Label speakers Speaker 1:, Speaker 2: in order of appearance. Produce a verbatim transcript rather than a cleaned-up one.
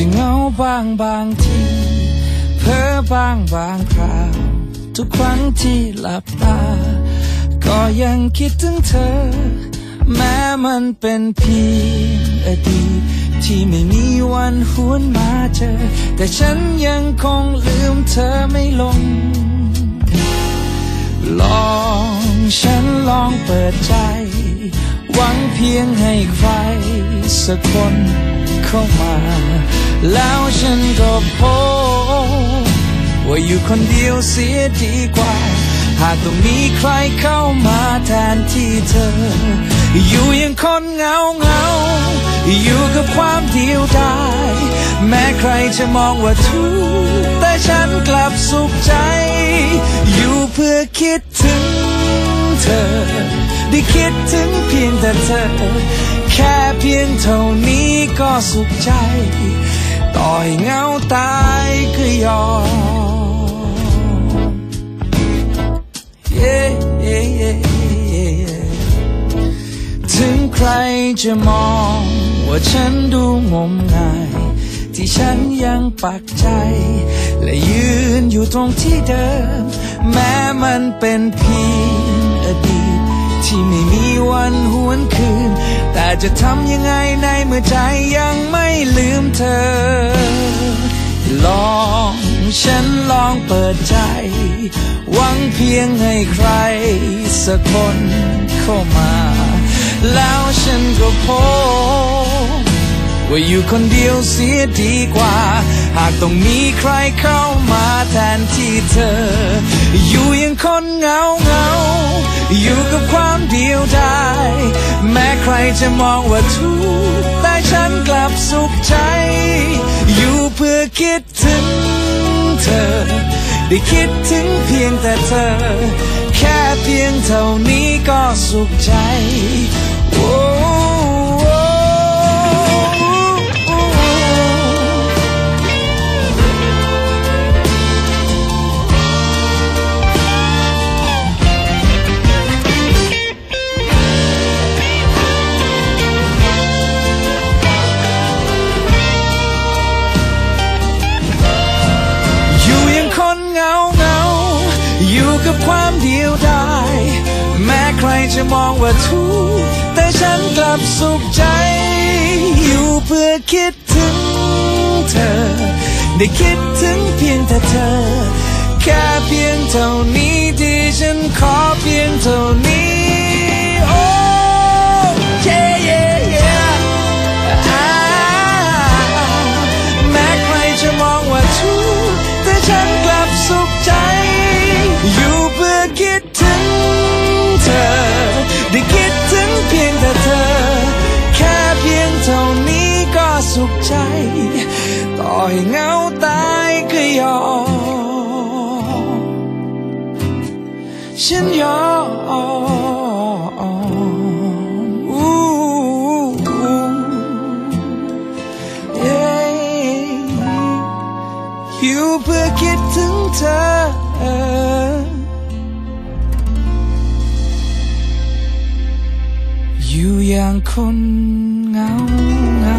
Speaker 1: เหงาบ้างบางทีเพ้อบ้างบางคราวทุกครั้งที่หลับตาก็ยังคิดถึงเธอแม้มันเป็นเพียงอดีตที่ไม่มีวันหวนมาเจอแต่ฉันยังคงลืมเธอไม่ลงลองฉันลองเปิดใจหวังเพียงให้ใครสักคนเข้ามาแล้วฉันก็พบว่าอยู่คนเดียวเสียดีกว่าหากต้องมีใครเข้ามาแทนที่เธออยู่ยังคนเหงาเหงาอยู่กับความเดียวดายแม้ใครจะมองว่าทุกข์แต่ฉันกลับสุขใจอยู่เพื่อคิดถึงเธอได้คิดถึงเพียงแต่เธอแค่เพียงเท่านี้ก็สุขใจต่อให้เหงาตายก็ยอม yeah, yeah, yeah, yeah. ถึงใครจะมองว่าฉันดูงมงายที่ฉันยังปักใจและยืนอยู่ตรงที่เดิมแม้มันเป็นเพียงอดีตที่ไม่มีวันหวนคืนแต่จะทำยังไงในเมื่อใจยังไม่ลืมเธอลองฉันลองเปิดใจหวังเพียงให้ใครสักคนเข้ามาแล้วฉันก็พบว่าอยู่คนเดียวเสียดีกว่าหากต้องมีใครเข้ามาแทนที่เธออยู่ยังคนเหงาเหงาอยู่กับความเดียวดายแม้ใครจะมองว่าทุกข์แต่ฉันกลับสุขใจอยู่เพื่อคิดถึงเธอได้คิดถึงเพียงแต่เธอแค่เพียงเท่านี้ก็สุขใจโอ้อยู่กับความเดียวดายแม้ใครจะมองว่าทุกข์แต่ฉันกลับสุขใจอยู่เพื่อคิดถึงเธอได้คิดถึงเพียงแต่เธอแค่เพียงเท่านี้ที่ฉันขอเพียงเท่านี้โอ้เย่เย่เย่แม้ใครจะมองว่าทุกข์แต่ฉันกลับสุขใจอยู่เพื่อคิดถึงเธอได้คิดถึงเพียงแต่เธอแค่เพียงเท่านี้ก็สุขใจต่อให้เหงาตายก็ยอมฉันยอมอยู่เพื่อคิดถึงเธออยู่อย่างคนเหงาเหงา